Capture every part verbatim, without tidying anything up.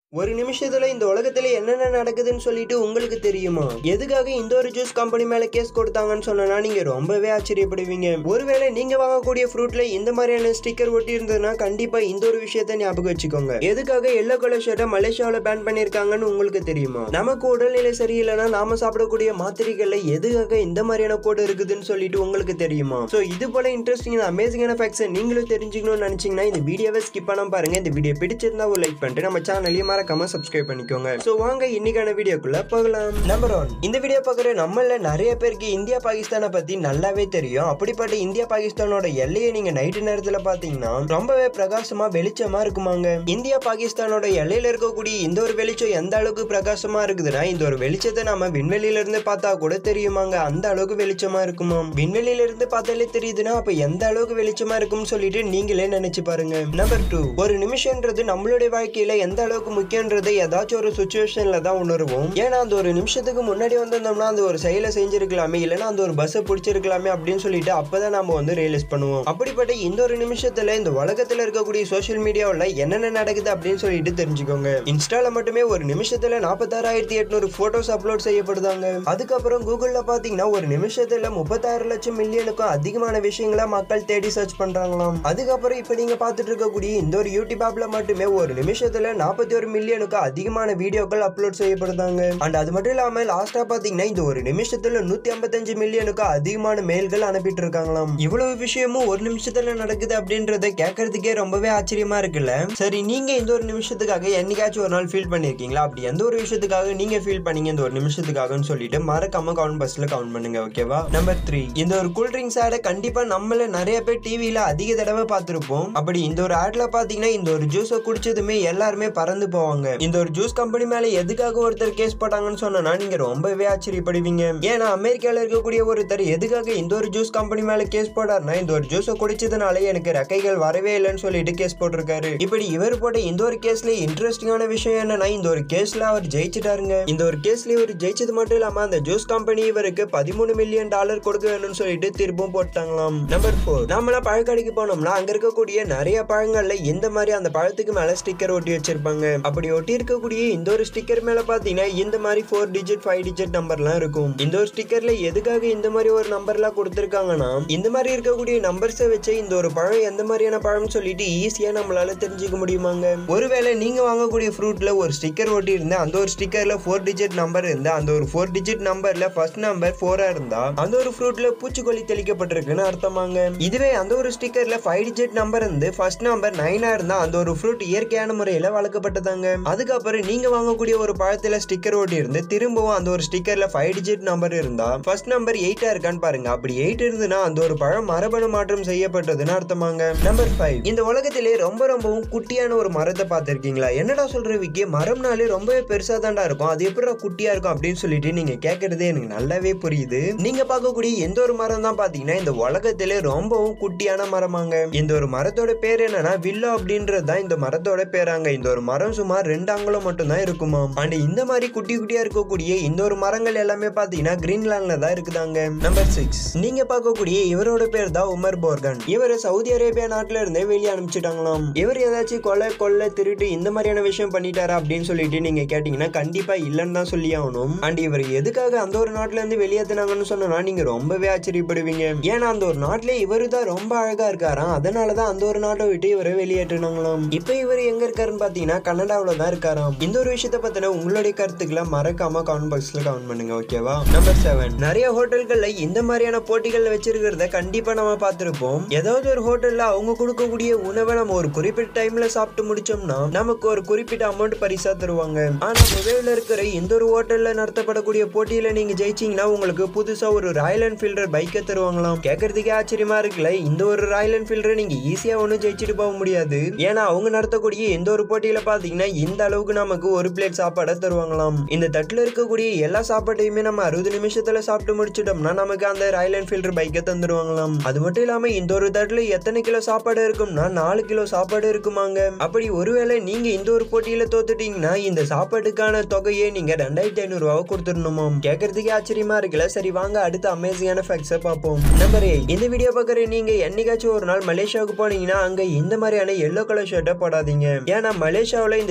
ஒரு நிமிஷத்துல இந்த உலகத்துல என்னென்ன நடக்குதுன்னு சொல்லிட்டு உங்களுக்கு தெரியுமா? எதுக்காக இந்த ஒரு ஜூஸ் கம்பெனி மேல கேஸ் கொடுத்தாங்கன்னு சொன்னா நீங்க ரொம்பவே ஆச்சரியப்படுவீங்க. ஒருவேளை நீங்க வாங்கக்கூடிய ஃப்ரூட்ல இந்த மாதிரியான ஸ்டிக்கர் ஒட்டி இருந்ததுன்னா கண்டிப்பா இந்த ஒரு விஷயத்த ஞாபகம் வச்சுக்கோங்க. எதுக்காக எல்லோ கலர் ஷர்ட்டை மலேசியாவில பேன் பண்ணிருக்காங்கன்னு உங்களுக்கு தெரியுமா? நமக்கு உடல்நிலை சரியில்லைன்னா நாம சாப்பிடக்கூடிய மாத்திரைகள்ல எதுக்காக இந்த மாதிரியான கோடு இருக்குதுன்னு சொல்லிட்டு உங்களுக்கு தெரியுமா? சோ இது போல இன்ட்ரெஸ்டிங் அமேசிங்கான ஃபேக்ட்ஸ் நீங்களும் தெரிஞ்சுக்கணும்னு நினைச்சீங்கன்னா இந்த வீடியோவை ஸ்கிப் பண்ணாம பாருங்க. இந்த வீடியோ பிடிச்சிருந்தா ஒரு லைக் பண்ணிட்டு நம்ம சேனலையும் மறக்காம சப்ஸ்கிரைப் பண்ணிக்கோங்க. சோ வாங்க இன்னைக்கான வீடியோக்குள்ள போகலாம். நம்பர் ஒன், இந்த வீடியோ பார்க்குற நம்மள நிறைய பேருக்கு இந்தியா பாகிஸ்தானை பத்தி நல்லாவே தெரியும். அப்படிப்பட்ட இந்தியா பாகிஸ்தானோட எல்லையை நீங்க நைட்டு நேரத்துல பாத்தீங்கன்னா ரொம்பவே பிரகாசமா வெளிச்சமா இருக்குமாங்க. இந்தியா பாகிஸ்தானோட எல்லையில இருக்கக்கூடிய இந்த ஒரு வெளிச்சம் எந்த அளவுக்கு பிரகாசமா இருக்குதுன்னா இந்த ஒரு வெளிச்சத்தை நாம விண்வெளியில இருந்து பார்த்தா கூட தெரியுமாங்க. அந்த அளவுக்கு வெளிச்சமா இருக்குமா. விண்வெளியில இருந்து பார்த்தாலே தெரியுதுன்னா அப்ப எந்த அளவுக்கு வெளிச்சமா இருக்கும்னு சொல்லிட்டு நீங்களே நினைச்சு பாருங்க. நம்பர் டூ, ஒரு நிமிஷம்ன்றது நம்மளுடைய வாழ்க்கையில எந்த அளவுக்கு முக்கியன்றதை ஏதாச்சும் ஒரு சுச்சுவேஷன்ல தான் உணர்வோம். ஏன்னா அந்த ஒரு நிமிஷத்துக்கு முன்னாடி வந்திருந்தோம்னா அந்த ஒரு செயலை செஞ்சிருக்கலாமே, இல்லைன்னா அந்த ஒரு பஸ்ஸை பிடிச்சிருக்கலாமே அப்படின்னு சொல்லிட்டு அப்பதான் நம்ம வந்து ரியலைஸ் பண்ணுவோம். அப்படிப்பட்ட இந்த ஒரு நிமிஷத்துல இந்த உலகத்துல இருக்கக்கூடிய சோசியல் மீடியாவில் என்னென்ன நடக்குது அப்படின்னு சொல்லிட்டு தெரிஞ்சுக்கோங்க. இன்ஸ்டால மட்டுமே ஒரு நிமிஷத்துல நாற்பத்தாறாயிரத்தி எட்நூறு போட்டோஸ் அப்லோட் செய்யப்படுதாங்க. அதுக்கப்புறம் கூகுள்ல பாத்தீங்கன்னா ஒரு நிமிஷத்துல முப்பத்தாறு லட்சம் மில்லியனுக்கும் அதிகமான விஷயங்களை மக்கள் தேடி சர்ச் பண்றாங்களாம். அதுக்கப்புறம் இப்ப நீங்க பாத்துட்டு இருக்கக்கூடிய இந்த ஒரு யூடியூப் ஆப்ல மட்டுமே ஒரு நிமிஷத்துல நாற்பத்தி ஒரு மில்லியனுக்கு அதிகமான வீடியோக்கள் அப்லோட் செய்யப்படுதாங்க. அண்ட் அது மட்டும் இல்லாம லாஸ்டா பாத்தீங்கன்னா இந்த ஒரு நிமிஷத்துல நூத்தி ஐம்பத்தஞ்சு மில்லியனுக்கு அதிகமான மெயில்கள் அனுப்பிட்டு இருக்காங்களாம். இவ்வளவு விஷயமும் ஒரு நிமிஷத்துல நடக்குது அப்படின்றத கேட்கறதுக்கே ரொம்பவே ஆச்சரியமா இருக்குல்ல. சரி, நீங்க இந்த ஒரு நிமிஷத்துக்காக என்னைக்காச்சும் ஒரு நாள் ஃபீல் பண்ணிருக்கீங்களா? அப்படி எந்த ஒரு விஷயத்துக்காக நீங்க ஃபீல் பண்ணீங்க இந்த ஒரு நிமிஷத்துக்காகன்னு சொல்லிட்டு மறக்காம கமெண்ட் பாக்ஸ்ல கமெண்ட் பண்ணுங்க. ஓகேவா? நம்பர் த்ரீ, இந்த ஒரு கூல் ட்ரிங்க்ஸ் ஆட கண்டிப்பா நம்மள நிறைய பேர் டிவில அதிக தடவை பார்த்திருப்போம். அப்படி இந்த ஒரு ஆட்ல பாத்தீங்கன்னா இந்த ஒரு ஜூஸை குடிச்சதுமே எல்லாருமே பறந்து போவாங்க. இந்த ஒரு ஜூஸ் கம்பெனி மேல எதுக்காக ஒருத்தர் கேஸ் போட்டாங்கன்னு சொன்னா நீங்க ரொம்பவே ஆச்சரியப்படுவீங்க. ஏன்னா அமெரிக்கால இருக்கக்கூடிய ஒருத்தர் எதுக்காக இந்த ஒரு ஜூஸ் கம்பெனி மேல கேஸ் போட்டாருன்னா இந்த ஒரு ஜூஸை குடிச்சதுனால எனக்கு ரெக்கைகள் வரவே இல்லைன்னு சொல்லிட்டு கேஸ் போட்டிருக்காரு. இப்படி இவர் போட்ட இந்த ஒரு கேஸ்ல இன்ட்ரெஸ்டிங்கான விஷயம் என்னன்னா இந்த ஒரு கேஸ்ல அவர் ஜெயிச்சிட்டாருங்க. இந்த ஒரு கேஸ்ல இவர் ஜெயிச்சது மட்டும் இல்லாம அந்த ஜூஸ் கம்பெனி இவருக்கு பதிமூணு மில்லியன் டாலர் கொடுக்க வேணும்னு சொல்லிட்டு திரும்பவும் போட்டாங்களாம். நம்பர் போர், நாம பழக்கடைக்கு போனோம்னா அங்க இருக்கக்கூடிய நிறைய பழங்கள்ல இந்த மாதிரி அந்த பழத்துக்கு மேல ஸ்டிக்கர் ஒட்டி வச்சிருப்பாங்க. அப்படி ஒட்டி இருக்கக்கூடிய இந்த ஒரு ஸ்டிக்கர் மேல பாத்தீங்கன்னா இந்த மாதிரி ஃபோர் டிஜிட் ஃபைவ் டிஜிட் நம்பர்லாம் இருக்கும். இந்த ஒரு ஸ்டிக்கர்ல எதுக்காக இந்த மாதிரி ஒரு நம்பர்லாம் கொடுத்திருக்காங்கன்னா இந்த மாதிரி இருக்கக்கூடிய நம்பர்ஸை வச்சு இந்த ஒரு பழம் எந்த மாதிரியான பழம்னு சொல்லிட்டு ஈஸியா நம்மளால தெரிஞ்சுக்க முடியுமாங்க. ஒருவேளை நீங்க வாங்கக்கூடிய ஃப்ரூட்ல ஒரு ஸ்டிக்கர் ஒட்டி இருந்தா அந்த ஒரு ஸ்டிக்கர்ல ஃபோர் டிஜிட் நம்பர் இருந்தா அந்த ஒரு ஃபோர் டிஜிட் நம்பர்ல ஃபர்ஸ்ட் நம்பர் ஃபோரா இருந்தா அந்த ஒரு ஃப்ரூட்ல பூச்சிக்கொல்லி தெளிக்கப்பட்டிருக்குன்னு அர்த்தமாங்க. இதுவே அந்த ஒரு ஸ்டிக்கர்ல ஃபைவ் டிஜிட் நம்பர் இருந்து ஃபர்ஸ்ட் நம்பர் நைனா இருந்தா அந்த ஒரு ஃப்ரூட் இயற்கையான முறையில வளர்க்கப்பட்டதாங்க. அதுக்கப்புறம் நீங்க வாங்கக்கூடிய ஒரு பழத்துல ஸ்டிக்கர் ஒட்டி இருந்து திரும்பவும் அந்த ஒரு ஸ்டிக்கர்ல ஃபைவ் டிஜிட் நம்பர் இருந்தா ஃபர்ஸ்ட் நம்பர் எயிட்டா இருக்கான்னு பாருங்க. அப்படி எயிட் இருந்துன்னா அந்த ஒரு பழம் மரபணு மாற்றம் செய்யப்பட்டதுன்னு அர்த்தமாங்க. நம்பர் ஃபைவ், இந்த உலகத்திலே ரொம்ப ரொம்பவும் குட்டியான ஒரு மரத்தை பார்த்திருக்கீங்களா? என்னடா சொல்ற விக்கி, மரம்னாலே ரொம்பவே பெருசா தாண்டா இருக்கும், அது எப்படி குட்டியா இருக்கும் அப்படின்னு சொல்லிட்டு நீங்க கேட்கறதே எனக்கு நல்லாவே புரியுது. நீங்க பார்க்கக்கூடிய எந்த ஒரு மரம் தான் பாத்தீங்கன்னா இந்த உலகத்திலே ரொம்பவும் குட்டியான மரமாங்க. இந்த ஒரு மரத்தோட பேர் என்னன்னா வில்லோ அப்படின்றதுதான் இந்த மரத்தோட பேராங்க. இந்த ஒரு மரம் சுமார் ரெண்டு அங்குலம் மட்டும் தான் இருக்குமா. அண்ட் இந்த மாதிரி குட்டி குட்டியா இருக்கக்கூடிய இந்த ஒரு மரங்கள் எல்லாமே பாத்தீங்கன்னா கிரீன்லாண்ட்ல தான் இருக்குதாங்க. நம்பர் சிக்ஸ், நீங்க பார்க்கக்கூடிய இவரோட பேர் தான் உமர் போர்கன். இவர் சவுதி அரேபியா நாட்டுல இருந்தே வெளியே அனுப்பிச்சிட்டாங்களாம். இவர் ஏதாச்சும் கொலை கொள்ளை திருட்டு இந்த மாதிரியான விஷயம் பண்ணிட்டாரா அப்படின்னு சொல்லிட்டு நீங்க கேட்டீங்கன்னா கண்டிப்பா இல்லன்னு தான் சொல்லி ஆகணும். அண்ட் இவர் எதுக்காக அந்த ஒரு நாட்டுல இருந்து வெளியேற்றினாங்கன்னு சொன்னா நீங்க ரொம்பவே ஆச்சரியப்படுவீங்க. ஏன்னா அந்த ஒரு நாட்டுல இவரு தான் ரொம்ப அழகா இருக்காராம், அதனாலதான் அந்த ஒரு நாட்டை விட்டு இவரை வெளியேற்றினாங்களாம். இப்ப இவர் எங்க இருக்காருன்னு பாத்தீங்கன்னா கனடாவில தான் இருக்காராம். இந்த ஒரு விஷயத்தை பத்தின உங்களுடைய கருத்துக்களை மறக்காம கமெண்ட் பாக்ஸ்ல கமெண்ட் பண்ணுங்க. ஓகேவா? நம்பர் செவன், நிறைய ஹோட்டல்கள்ல இந்த மாதிரியான போட்டிகள் வச்சிருக்கிறத கண்டிப்பா நம்ம பார்த்திருப்போம். ஏதாவது ஒரு ஹோட்டல்ல அவங்க கொடுக்கக்கூடிய உணவை நம்ம ஒரு குறிப்பிட்ட டைம்ல சாப்பிட்டு முடிச்சோம்னா நமக்கு ஒரு குறிப்பிட்ட அமௌண்ட் பரிசா தருவாங்க. ஆனா மொபைல்ல இருக்கிற இந்த ஒரு ஹோட்டல்ல நடத்தப்படக்கூடிய போட்டியில நீங்க ஜெயிச்சீங்கன்னா உங்களுக்கு புதுசா ஒரு ராயல் என்ஃபீல்டர் பைக்கை தருவாங்களாம். கேட்கறதுக்கே ஆச்சரியமா இருக்குல்ல. இந்த ஒரு ராயல் என்ஃபீல்டர் நீங்க ஈஸியா ஒன்னும் ஜெயிச்சுட்டு போக முடியாது. ஏன்னா அவங்க நடத்தக்கூடிய எந்த ஒரு போட்டியில பாத்தீங்கன்னா இந்த அளவுக்கு நமக்கு ஒரு பிளேட் சாப்பாடை தருவாங்களாம். இந்த தட்டுல இருக்கக்கூடிய எல்லா சாப்பாட்டையுமே நம்ம அறுபது நிமிஷத்துல சாப்பிட்டு முடிச்சிட்டோம்னா நமக்கு அந்த ராயல் என்ஃபீல்டர் பைக்கை தந்துருவாங்களாம். அது மட்டும் இல்லாம இந்த ஒரு தட்டுல எத்தனை கிலோ சாப்பாடு இருக்கும்னா நாலு கிலோ சாப்பாடு இருக்குமாங்க. அப்படி ஒருவேளை நீங்க இந்த ஒரு போட்டியில தோத்துட்டீங்கன்னா இந்த சாப்பாட்டுக்கான தொகையை நீங்க ரெண்டாயிரத்தி ஐநூறு ரூபாய் கொடுத்துடணுமாம். கேட்கறதுக்கே ஆச்சரியமா இருக்குல்ல. சரி வாங்க அடுத்த அமேசிங்கான ஃபேக்ட்ஸை பார்ப்போம். நம்பர் எயிட், இந்த வீடியோ பார்க்குற நீங்க என்னைக்காச்சும் ஒரு நாள் மலேசியாவுக்கு போனீங்கன்னா அங்க இந்த மாதிரியான எல்லோ கலர் ஷர்ட்டை போடாதீங்க. ஏன்னா மலேசியாவில் இந்த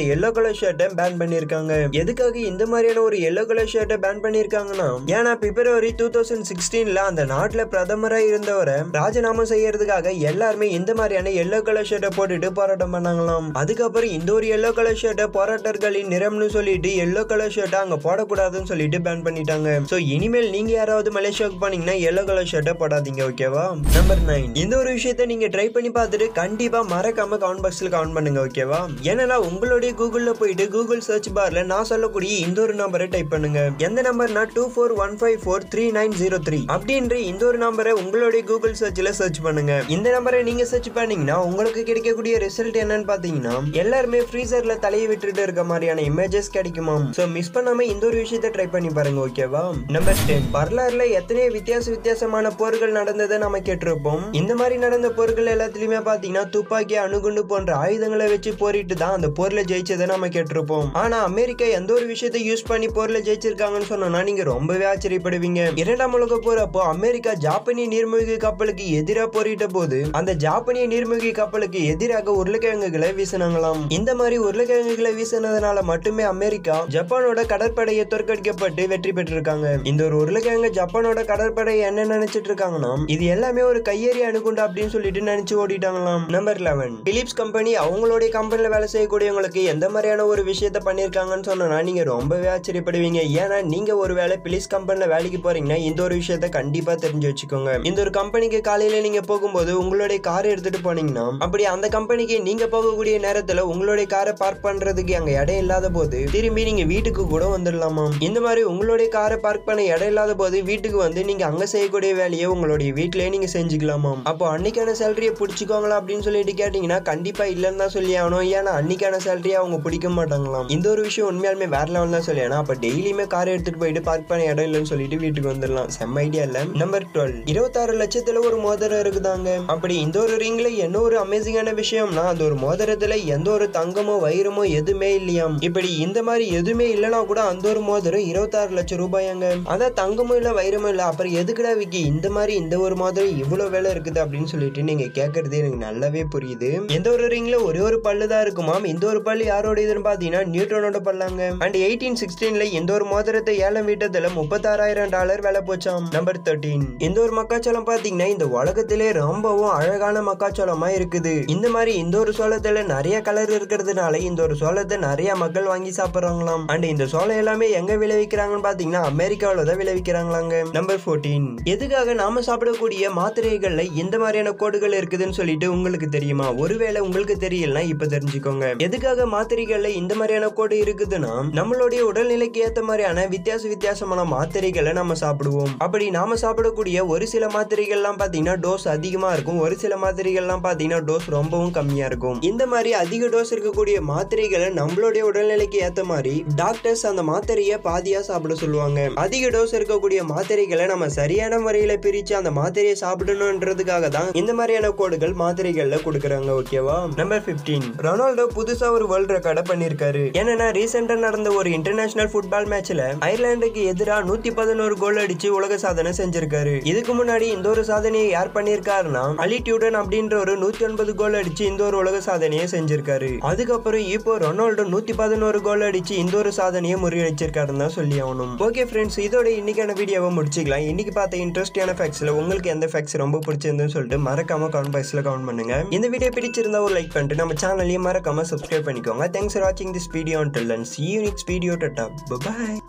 எல்லோ கலர் ஷர்ட்டை பேன் பண்ணிருக்காங்க. எதுக்காக இந்த மாதிரியான ஒரு எல்லோ கலர் ஷர்ட்டை பேன் பண்ணிருக்காங்கன்னா, ஏன்னா பிப்ரவரி டூ தௌசண்ட் சிக்ஸ்டீன்ல அந்த நாட்டுல பிரதமரா இருந்தவரை ராஜினாமா செய்யறதுக்காக எல்லாருமே இந்த மாதிரியான எல்லோ கலர் ஷர்ட்டை போட்டுட்டு போராட்டம் பண்ணாங்களாம். அதுக்கப்புறம் இந்த ஒரு எல்லோ கலர் ஷர்ட்டை போராட்டர்களின் நிறம்னு சொல்லிட்டு எல்லோ கலர் ஷர்ட்டை அங்க போடக்கூடாதுன்னு சொல்லிட்டு பேன் பண்ணிட்டாங்க. சோ இனிமேல் நீங்க யாராவது மலேசியாவுக்கு போனீங்கன்னா எல்லோ கலர் ஷர்ட்டை போடாதீங்க, ஓகேவா? நம்பர் நைன், இந்த ஒரு விஷயத்தை நீங்க ட்ரை பண்ணி பார்த்துட்டு கண்டிப்பா மறக்காம கமெண்ட் பாக்ஸ்ல கமெண்ட் பண்ணுங்க, ஓகேவா? ஏன்னா உங்களுடைய கூகுள்ல போயிட்டு கூகுள் சர்ச் பார்ல நான் சொல்லக்கூடிய இந்த ஒரு நம்பரை டைப் பண்ணுங்க. எந்த நம்பர்னா two four one five four three nine zero three அப்படின்ற இந்த ஒரு நம்பரை உங்களுடைய கூகுள் சர்ச்ல சர்ச் பண்ணுங்க. இந்த நம்பரை நீங்க சர்ச் பண்ணீங்கன்னா உங்களுக்கு கிடைக்கக்கூடிய ரிசல்ட் என்னன்னு பாத்தீங்கன்னா எல்லாருமே ஃப்ரீசர்ல தலையை விட்டுட்டு இருக்க மாதிரியான இமேஜஸ் கிடைக்குமாம். சோ மிஸ் பண்ணாம இந்த ஒரு விஷயத்தை ட்ரை பண்ணி பாருங்க, ஓகேவா? நம்பர் டென், வரலாறுல எத்தனை வித்தியாச வித்தியாசமான போர்கள் நடந்ததை நம்ம கேட்டிருப்போம். இந்த மாதிரி நடந்த போர்கள் எல்லாத்துலயுமே பாத்தீங்கன்னா துப்பாக்கி, அணுகுண்டு போன்ற ஆயுதங்களை வச்சு போரிட்டு தான் அந்த போர்ல ஜெயிச்சதை நம்ம கேட்டிருப்போம். ஆனா அமெரிக்கா எந்த ஒரு விஷயத்தை யூஸ் பண்ணி போர்ல ஜெயிச்சிருக்காங்கன்னு சொன்னா நீங்க ரொம்பவே ஆச்சரியப்படுவீங்க. இரண்டாம் உலக போர் அப்போ அமெரிக்கா ஜாப்பனிய நீர்மூழ்கி கப்பலுக்கு எதிராக போரிட்ட போது அந்த ஜாப்பனிய நீர்மூழ்கி கப்பலுக்கு எதிராக உருளைக்கிழங்குகளை வீசினாங்களாம். இந்த மாதிரி உருளைக்கிழங்குகளை வீசினதுனால மட்டுமே அமெரிக்கா ஜப்பானோட கடற்படையை தோற்கடிக்கப்பட்டு வெற்றி பெற்றிருக்காங்க. இந்த ஒரு உருளைக்கிழங்கு ஜப்பானோட கடற்படை என்ன நினைச்சிட்டு இருக்காங்கன்னா இது எல்லாமே ஒரு கையெறி அணுகுண்டு அப்படின்னு சொல்லிட்டு நினைச்சு ஓடிட்டாங்களாம். நம்பர் லெவன், பிலிப்ஸ் கம்பெனி அவங்களுடைய கம்பெனில வேலை செய்யக்கூடியவங்களுக்கு எந்த மாதிரியான ஒரு விஷயத்த பண்ணிருக்காங்கன்னு சொன்னா நீங்க ரொம்பவே ஆச்சரியப்படுவீங்க. ஏன்னா நீங்க ஒருவேளை பிலிப்ஸ் கம்பெனில வேலைக்கு போறீங்கன்னா இந்த ஒரு விஷயத்த கண்டிப்பா தெரிஞ்சு வச்சுக்கோங்க. இந்த ஒரு கம்பெனிக்கு காலையில நீங்க போகும்போது உங்களுடைய காரை எடுத்துட்டு போனீங்கன்னா அப்படி அந்த கம்பெனிக்கு நீங்க போகக்கூடிய நேரத்துல உங்களுடைய காரை பார்க் பண்றதுக்கு அங்க இடம் இல்லாத போது திரும்பி நீங்க வீட்டுக்கு கூட வந்துடலாமா. இந்த மாதிரி உங்களுடைய காரை பார்க் பண்ண இடம் இல்லாத போது வீட்டுக்கு வந்து நீங்க அங்க செய்யக்கூடிய வேலையை உங்களுடைய வீட்டிலேயே நீங்க செஞ்சுக்கலாமா. அப்போ அன்னைக்கான சேலரியை பிடிச்சிக்கோங்களா அப்படின்னு சொல்லிட்டு கேட்டீங்கன்னா கண்டிப்பா இல்லன்னு தான் சொல்லி ஆகணும். ஏன்னா அன்னைக்கான சேலரியை அவங்க பிடிக்க மாட்டாங்களாம். இந்த ஒரு விஷயம் உண்மையாலுமே வேற லெவல் தான் சொல்லி. ஏன்னா அப்ப டெய்லியுமே காரை எடுத்துட்டு போயிட்டு பார்க் பண்ண இடம் இல்லைன்னு சொல்லிட்டு வீட்டுக்கு வந்துடலாம். செம்ம ஐடியா இல்ல? நம்பர் டுவெல், இருபத்தாறு லட்சத்துல ஒரு மோதிரம் இருக்குதாங்க. அப்படி இந்த ஒரு ரிங்ல என்ன ஒரு அமேசிங்கான விஷயம்னா அந்த ஒரு மோதிரத்துல எந்த ஒரு தங்கமோ வைரமோ எதுவுமே இல்லையாம். இப்படி இந்த மாதிரி எதுவுமே இல்லைன்னா கூட அந்த ஒரு மோதிரம் இருபத்தாறு லட்சம் ரூபாயாங்க. அதான் தங்கமும் இல்ல வைரமும் இல்ல, அப்புறம் எதுக்குடா விக்கி இந்த மாதிரி இந்த ஒரு மோதிரம் இவ்வளவு வேலை இருக்குது அப்படின்னு சொல்லிட்டு நீங்க கேட்கறது எனக்கு நல்லாவே புரியுது. எந்த ஒரு ரிங்ல ஒரே ஒரு பல்லு தான் இருக்குமாம். இந்த ஒரு பல்லு யாரோட இதுன்னு பாத்தீங்கன்னா நியூட்டனோட பல்லாங்க. அண்ட் எயிட்டீன் சிக்ஸ்டீன்ல இந்த ஒரு மோதிரத்தை ஏலம் விட்டதுல முப்பத்தாறாயிரம் டாலர் வேலை போச்சாம். நம்பர் தேர்ட்டீன், இந்த ஒரு மக்காச்சோளம் பாத்தீங்கன்னா இந்த உலகத்திலே ரொம்பவும் அழகான மக்காச்சோளமா இருக்குது. இந்த மாதிரி இந்த ஒரு சோளத்துல நிறைய கலர் இருக்கிறதுனால இந்த ஒரு சோளத்தை நிறைய மக்கள் வாங்கி சாப்பிடுறாங்களாம். அண்ட் இந்த சோளம் எல்லாமே எங்க விளைவிக்கிறாங்கன்னு பாத்தீங்கன்னா அமெரிக்காவில தான் விளைவிக்கிறாங்களாங்க. நம்பர் ஃபோர்டீன், எதுக்காக நாம சாப்பிடக்கூடிய மாத்திரைகள்ல இந்த மாதிரியான கோடுகள் இருக்குதுன்னு சொல்லிட்டு உங்களுக்கு தெரியுமா? ஒருவேளை உங்களுக்கு தெரியலனா இப்ப தெரிஞ்சுக்கோங்க. எதுக்காக மாத்திரைகள்ல இந்த மாதிரியான கோடு இருக்குதுன்னா நம்மளுடைய உடல்நிலைக்கு ஏத்த மாதிரியான வித்தியாச வித்தியாசமான மாத்திரைகளை நம்ம சாப்பிடுவோம். அப்படி நாம சாப்பிடக்கூடிய ஒரு சில மாத்திரைகள்லாம் பாத்தீங்கன்னா டோஸ் அதிகமா இருக்கும். ஒரு சில மாத்திரைகள்லாம் பாத்தீங்கன்னா டோஸ் ரொம்பவும் கம்மியா இருக்கும். இந்த மாதிரி அதிக டோஸ் இருக்கக்கூடிய மாத்திரைகளை நம்மளுடைய உடல்நிலைக்கு ஏத்த மாதிரி டாக்டர்ஸ் அந்த மாத்திரையை பாதியா சாப்பிட சொல்லுவாங்க. அதிக டோஸ் இருக்கக்கூடிய மாத்திரைகளை நம்ம சரியான முறையில பிரிச்சு அந்த மாத்திரையை சாப்பிடணும்ன்றதுக்காக தான் இந்த மாதிரியான கோடுகள் மாத்திரைகள்ல கொடுக்கறாங்க, ஓகேவா? நம்பர் பிப்டீன், ரொனால்டோ புதுசா ஒரு வேர்ல்ட் ரெக்கார்ட பண்ணிருக்காரு. என்னன்னா ரீசெண்டா நடந்த ஒரு இன்டர்நேஷனல் ஃபுட்பால் மேட்ச்ல அயர்லாந்துக்கு எதிராக நூத்தி பதினோரு கோல் அடிச்சு உலக சாதனை செஞ்சிருக்காரு. இதுக்கு முன்னாடி இந்த ஒரு சாதனையை யார் பண்ணிருக்காருன்னா அலிடியூடன் அப்படின்ற ஒரு நூத்தி ஒன்பது கோல் அடிச்சு இந்த ஒரு உலக சாதனையை செஞ்சிருக்காரு. அதுக்கப்புறம் இப்போ ரொனால்டோ நூத்தி பதினோரு கோல் அடிச்சு இந்த ஒரு சாதனையை முறியடிச்சிருக்காருன்னு தான் சொல்லி ஆகணும். ஓகே ஃப்ரெண்ட்ஸ், இதோட இன்னைக்கான வீடியோவை முடிச்சுக்கலாம். இன்னைக்கு பார்த்த இன்ட்ரெஸ்டான ஃபேக்ட்ஸ்ல உங்களுக்கு எந்த ஃபேக்ட்ஸ் ரொம்ப பிடிச்சிருந்துன்னு சொல்லிட்டு மறக்காம கமெண்ட் பாக்ஸ்ல கமெண்ட் பண்ணுங்க. இந்த வீடியோ பிடிச்சிருந்தா ஒரு லைக் பண்ணிட்டு நம்ம சேனலையும் மறக்காம சப்ஸ்கிரைப் பண்ணிக்கோங்க. தேங்க்ஸ் ஃபார் வாட்சிங் this video. until then see you next video. Tata, bye bye.